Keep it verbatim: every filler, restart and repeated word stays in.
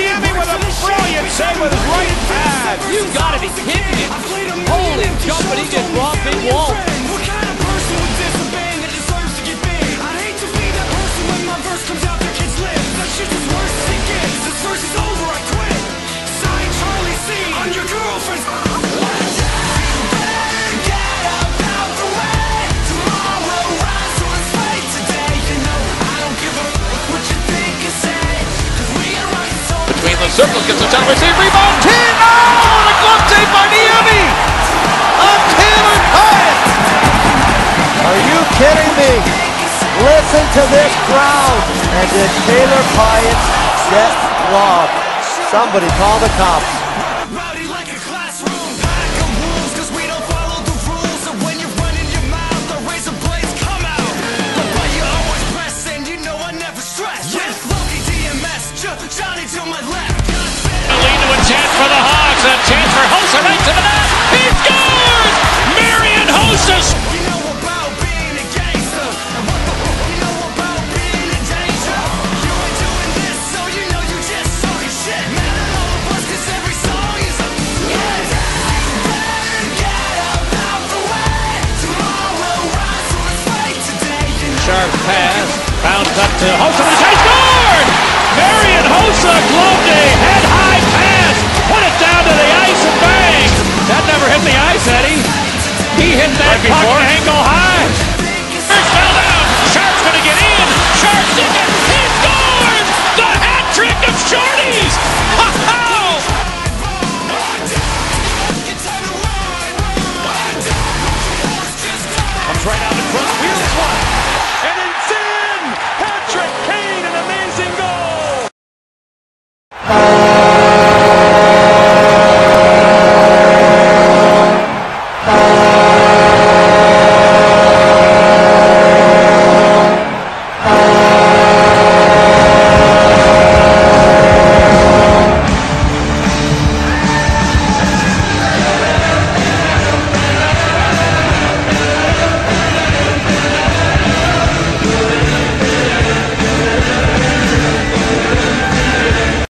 Niemi with a brilliant save with his right pad. You gotta be kidding me. Holy jumping, he just brought big wall. What kind of person would diss a band that deserves to get banned? I'd hate to be that person when my verse comes out the kids live. That shit is worse as it gets. This verse is over, I quit. Sign Charlie C on your girlfriend's. Circle gets a ton of receive, rebound, ten, oh, the glove save by Niemi! On Taylor Pyatt! Are you kidding me? Listen to this crowd! And did Taylor Pyatt get robbed? Somebody call the cops. Rowdy like a classroom, pack of wolves, cause we don't follow the rules. And when you're running your mouth, the razor blades come out. But you always press, and you know I never stress. With Loki D M S, Johnny to my left. Lead to a chance for the Hawks, a chance for Hossa right to the net. He scores! Marian Hossa! You know about being a gangster, and what the fuck you know about being in danger. You ain't doing this, so you know you just talking shit. Man, I know the bus, cause every song is a yes. Get up out the way. Tomorrow rise, so let's fight today. You know Sharp pass, bounced up to Hossa, and he scored! Marian Hossa gloved a head-high pass, put it down to the ice and bang! That never hit the ice, Eddie. He hit that right puck angle high. Sharks fell down. Sharks gonna get in. Sharks did it. He scores! The hat trick of Shorties! Ha ha! Comes right out in front, wheels one, and it's in! Patrick Kane, an amazing goal!